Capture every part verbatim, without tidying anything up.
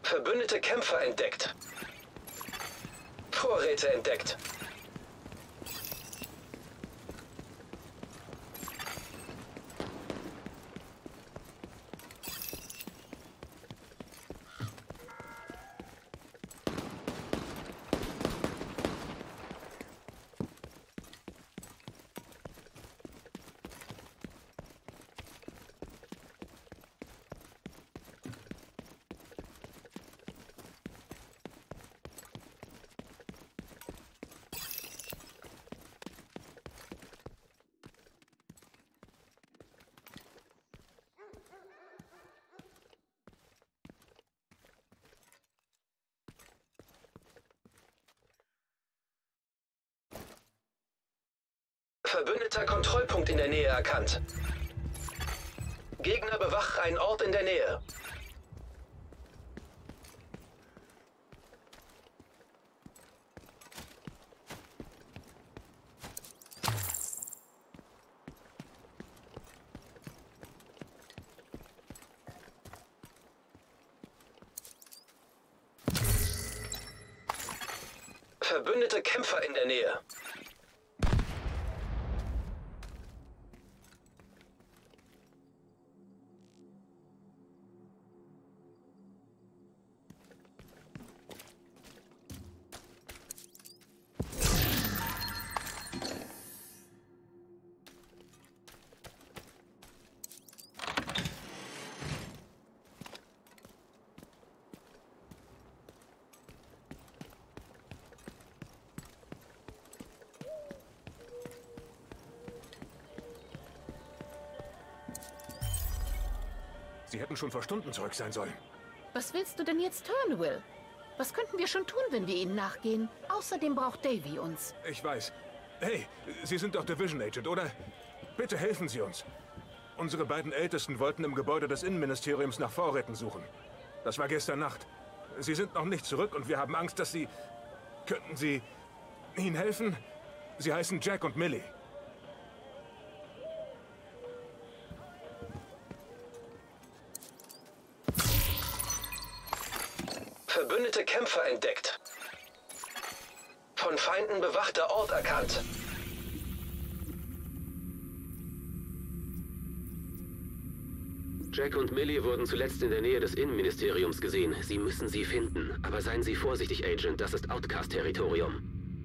Verbündete Kämpfer entdeckt. Vorräte entdeckt. Verbündeter Kontrollpunkt in der Nähe erkannt. Gegner bewacht einen Ort in der Nähe. Verbündete Kämpfer in der Nähe. Sie hätten schon vor Stunden zurück sein sollen. Was willst du denn jetzt hören, Will? Was könnten wir schon tun, wenn wir ihnen nachgehen? Außerdem braucht Davy uns. Ich weiß. Hey, Sie sind doch Division Agent, oder? Bitte helfen Sie uns. Unsere beiden Ältesten wollten im Gebäude des Innenministeriums nach Vorräten suchen. Das war gestern Nacht. Sie sind noch nicht zurück und wir haben Angst, dass Sie... Könnten Sie ihnen helfen? Sie heißen Jack und Millie. Verbündete Kämpfer entdeckt. Von Feinden bewachter Ort erkannt. Jack und Millie wurden zuletzt in der Nähe des Innenministeriums gesehen. Sie müssen sie finden. Aber seien Sie vorsichtig, Agent. Das ist Outcast-Territorium.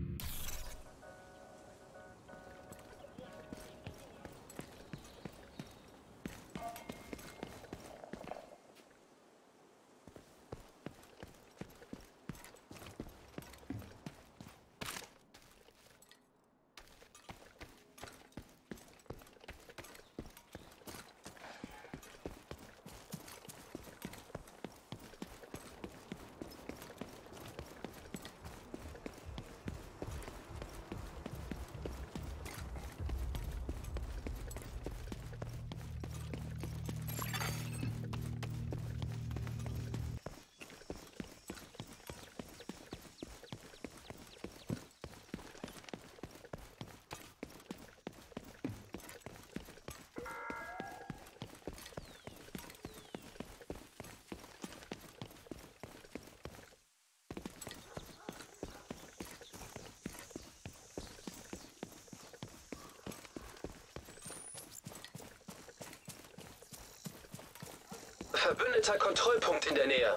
Verbündeter Kontrollpunkt in der Nähe.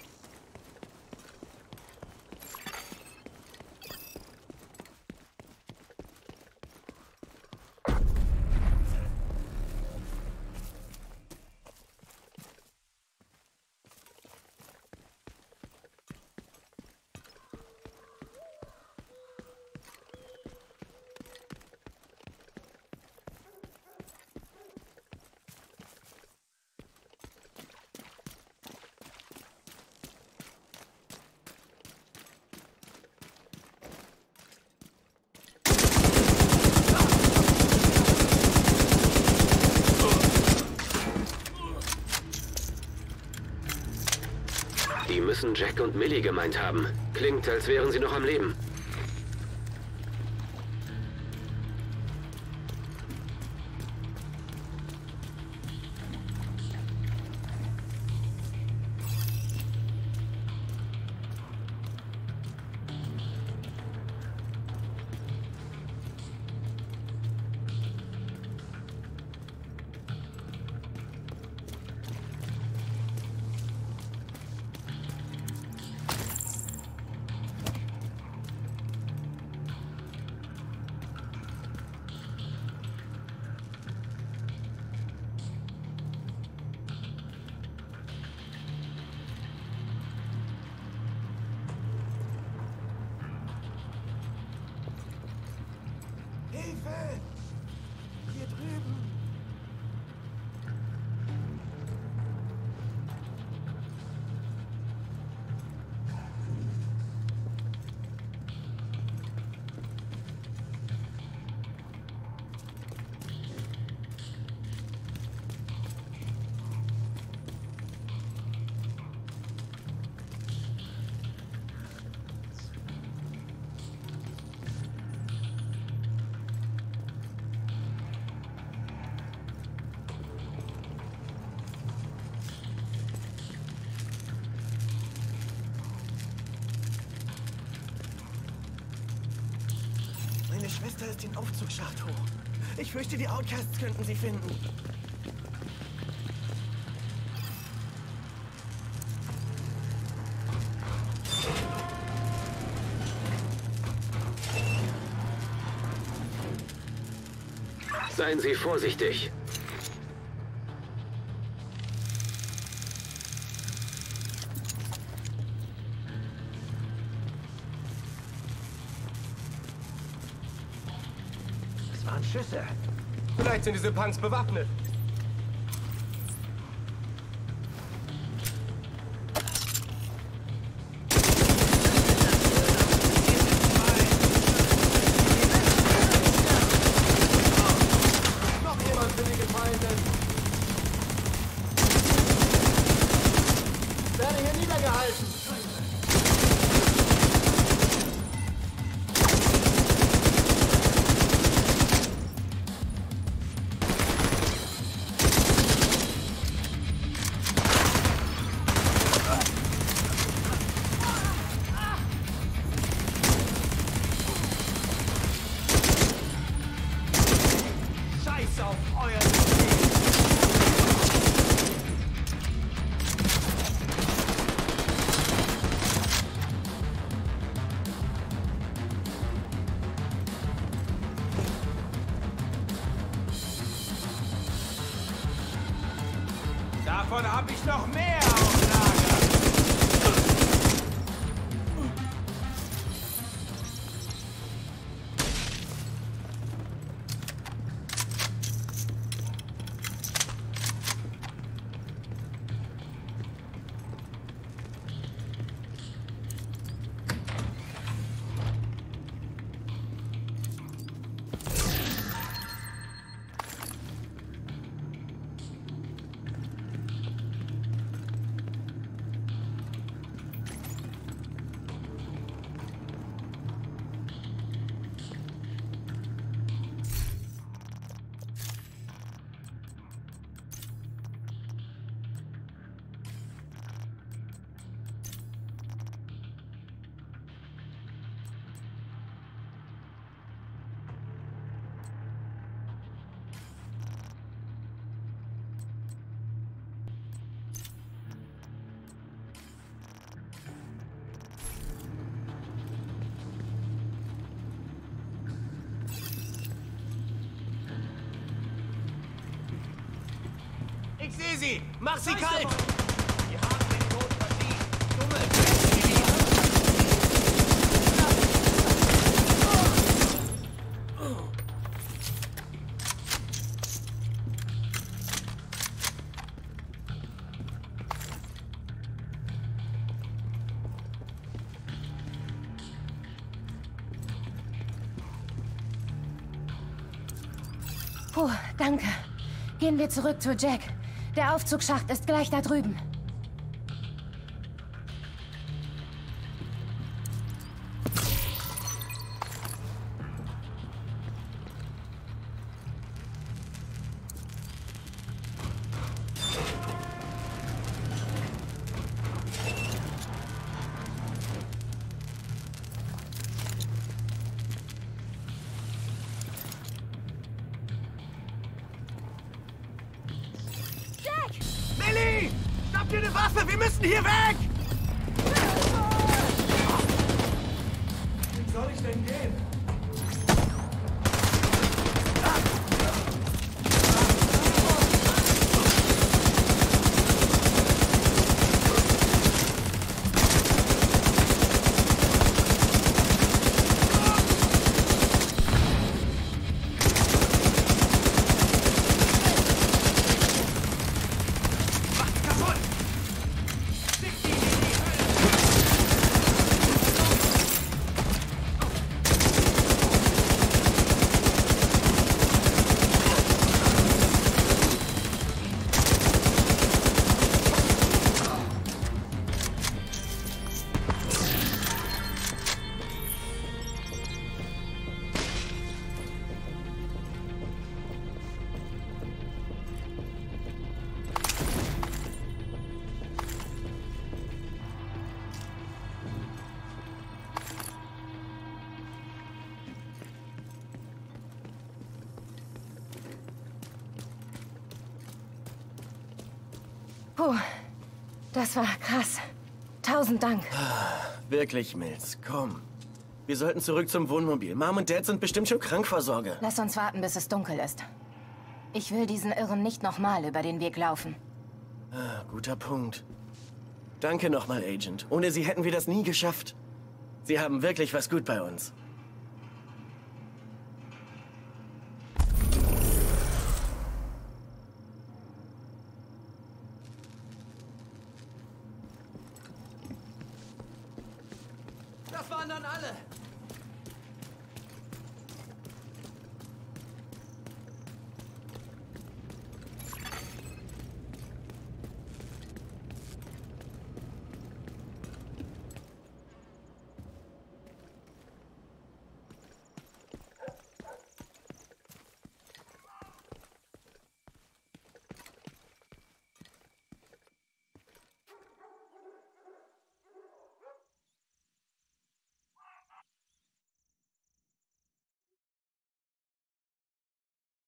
Die müssen Jack und Millie gemeint haben. Klingt, als wären sie noch am Leben. Hier drüben! Meine Schwester ist den Aufzugsschacht hoch. Ich fürchte, die Outcasts könnten sie finden. Seien Sie vorsichtig. Das waren Schüsse. Vielleicht sind diese Punks bewaffnet. Noch jemand für die Gefallenen. Ich werde hier niedergehalten. Scheiß auf euer System! Davon habe ich noch mehr auf Lager! Ich sehe sie! Mach sie kalt! Wir haben den Tod verdient! Dumme Drecksvieh! Puh, danke. Gehen wir zurück zu Jack. Der Aufzugsschacht ist gleich da drüben. Millie! Schnapp dir eine Waffe! Wir müssen hier weg! Wie soll ich denn gehen? Puh, das war krass. Tausend Dank. Wirklich, Mills, komm. Wir sollten zurück zum Wohnmobil. Mom und Dad sind bestimmt schon krank vor Sorge. Lass uns warten, bis es dunkel ist. Ich will diesen Irren nicht nochmal über den Weg laufen. Ah, guter Punkt. Danke nochmal, Agent. Ohne Sie hätten wir das nie geschafft. Sie haben wirklich was gut bei uns. Das waren dann alle.